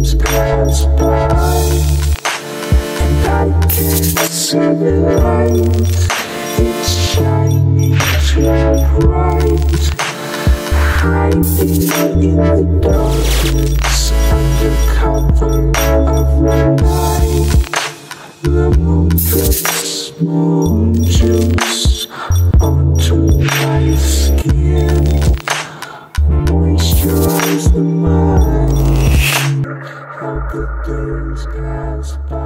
days pass by, and I can't see the light. It's shining too bright, hiding in the darkness under cover of the night. The moon drips moon juice onto my skin, moisturize the mind. How the days pass by.